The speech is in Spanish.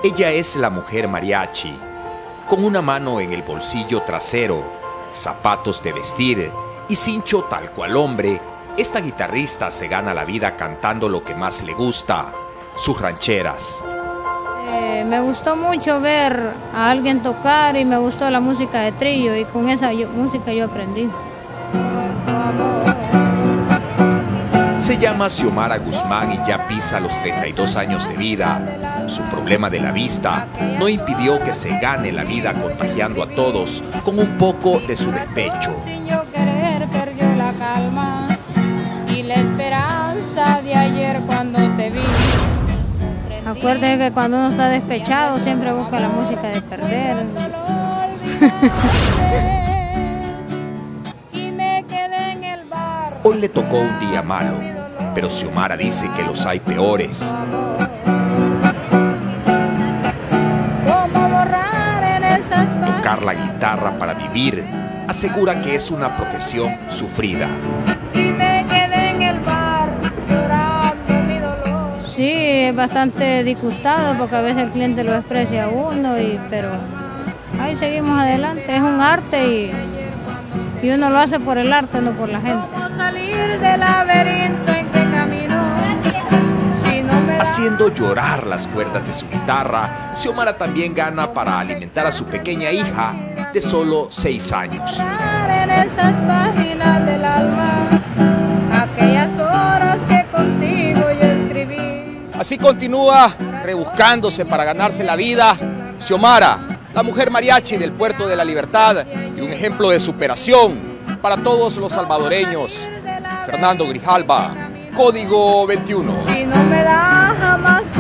Ella es la mujer mariachi, con una mano en el bolsillo trasero, zapatos de vestir y cincho tal cual hombre. Esta guitarrista se gana la vida cantando lo que más le gusta, sus rancheras. Me gustó mucho ver a alguien tocar y me gustó la música de trillo y con esa música yo aprendí. Se llama Xiomara Guzmán y ya pisa los 32 años de vida. Su problema de la vista no impidió que se gane la vida contagiando a todos con un poco de su despecho. Sin yo querer perdió la calma y la esperanza de ayer cuando te vi. Acuérdate que cuando uno está despechado siempre busca la música de perder. Hoy le tocó un día malo, pero Xiomara dice que los hay peores. Tocar la guitarra para vivir, asegura que es una profesión sufrida. Sí, es bastante disgustado porque a veces el cliente lo desprecia a uno, pero ahí seguimos adelante. Es un arte y uno lo hace por el arte, no por la gente. Haciendo llorar las cuerdas de su guitarra, Xiomara también gana para alimentar a su pequeña hija de solo 6 años. Así continúa rebuscándose para ganarse la vida Xiomara, la mujer mariachi del Puerto de la Libertad y un ejemplo de superación para todos los salvadoreños. Fernando Grijalva, Código 21. Si no me da jamás